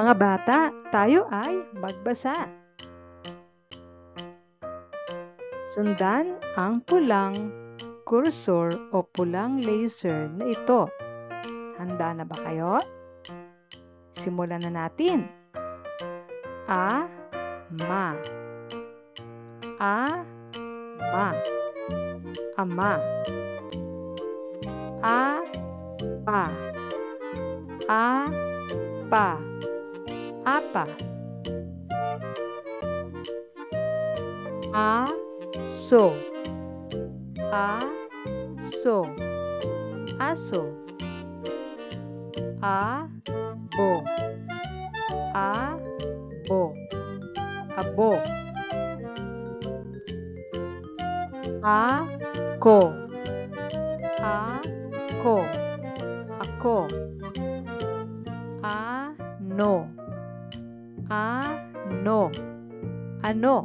Mga bata, tayo ay magbasa. Sundan ang pulang cursor o pulang laser na ito. Handa na ba kayo? Simulan na natin. A, ma. A, ma. Ama. A, pa. A, pa. Apa. Aso. Aso. Aso. Abo. Abo. Abo. Ako. Ako. Ako. Ano. Ano. Ano.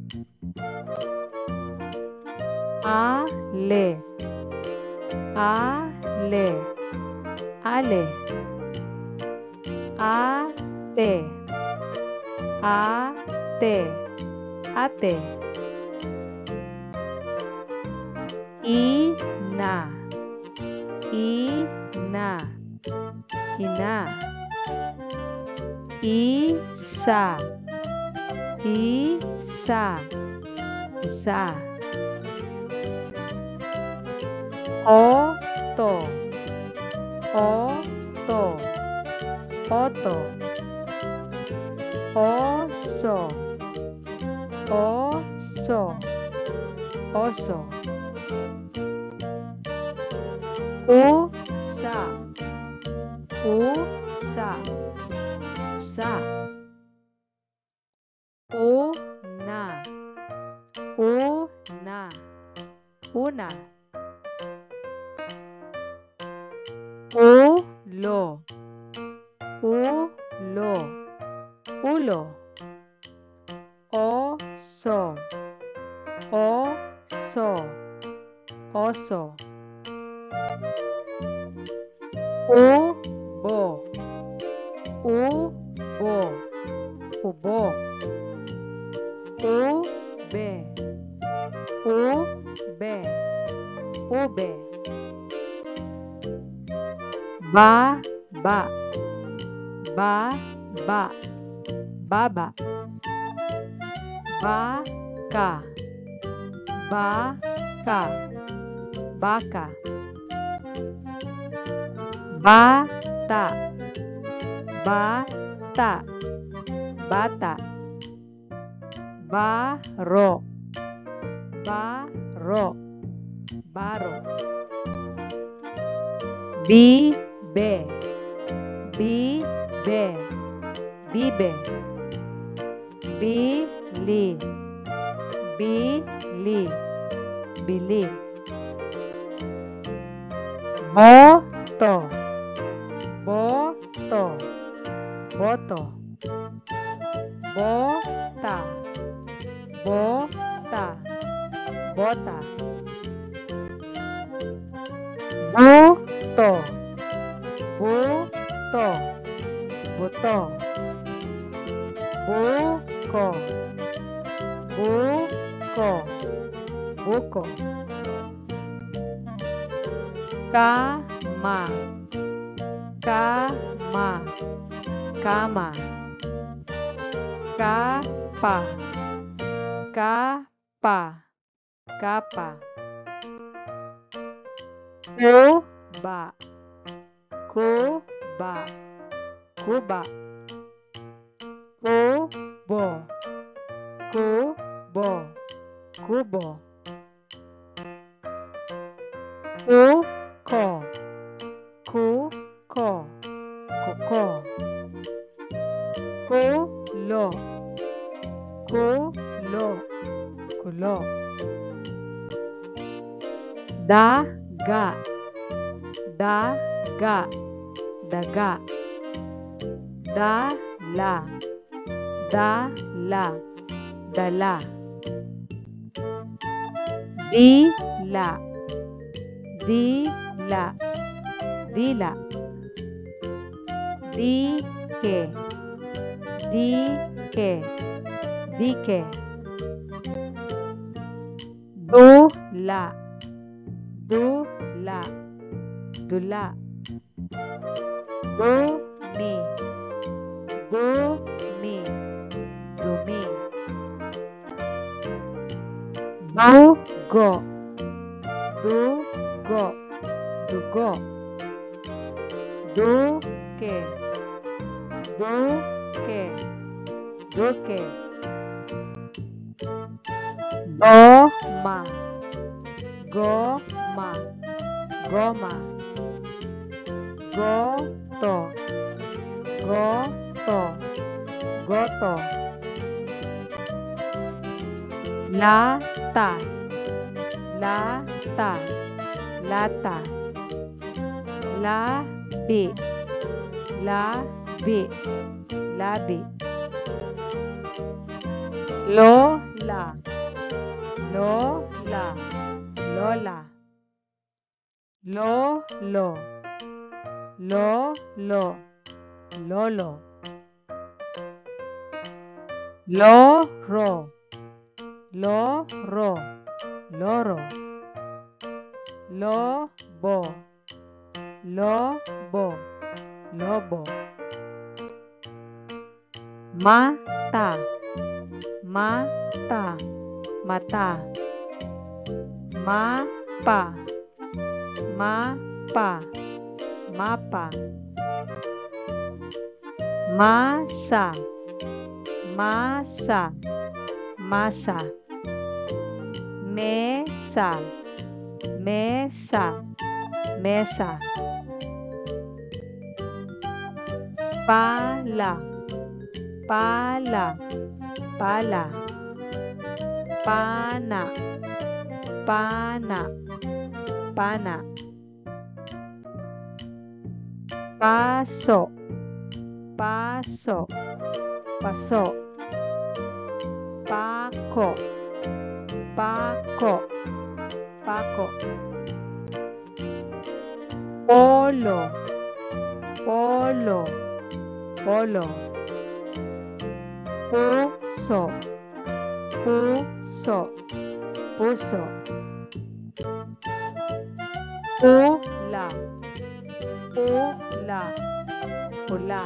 Ale. Ale. Ale. Ate. Ate. Ate. Ina. Ina. Ina. Isa. Isa. Isa. Oto. Oto. Oto. Oso. Oso. Oso. Usa. Usa. Usa. Una. Una. Una. Ulo. Ulo. Ulo. Oso. Oso. Oso. Ubo. Ubo. Ubo. Ube. Ube. Ube. Baba. Baba. Baba. Baka. Baka. Baka. Bata. Bata. Bata. Baro. Baro. Baro. Bibe. Bibe. Bibe. Bili. Bili. Bili. Boto. Boto. Boto. Bota. Bota. Bota. Buto. Buto. Buto. Buko. Buko. Buko. Kama. Kama. Kama. Kapa. Kapa. Kapa. Kuba. Kuba. Kuba. Kubo. Kubo. Kubo. Kuko. Kuko. Kuko. Kulo. Kulo. Kulo. Daga. Daga. Daga. Dala. Dala. Dala. Dila. Dila. Dila. Dike. Dike. Dike. Dula. Dula. Dula. Dumi. Dumi. Dumi. Dugo. Dugo. Dugo. Duke. Duke. Duke. Goma. Goma. Goma. Goto. Goto. Goto. Lata. Lata. Lata. Labi. Labi. Labi. Lola. Lola. Lola. Lolo. Lolo. Lolo. Loro. Loro. Loro. Lobo. Lobo. Lobo. Mata. Mata. Mata. Mapa. Mapa. Mapa. Masa. Masa. Masa. Mesa. Mesa. Mesa. Pala. Pala. Pala. Pana. Pana. Pana. Paso. Paso. Paso. Paco. Paco. Paco. Polo. Polo. Polo. Puso. Puso. Puso. Pula. Pula. Pula.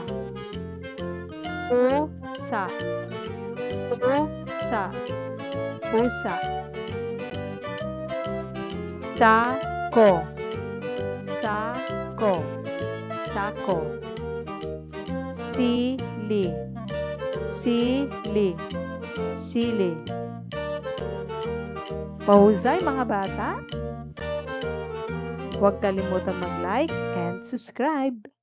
Pusa. Pusa. Pusa. Sako. Sako. Sako. Sili. Sili. Sili. Mahusay mga bata. Huwag kalimutan mag-like and subscribe.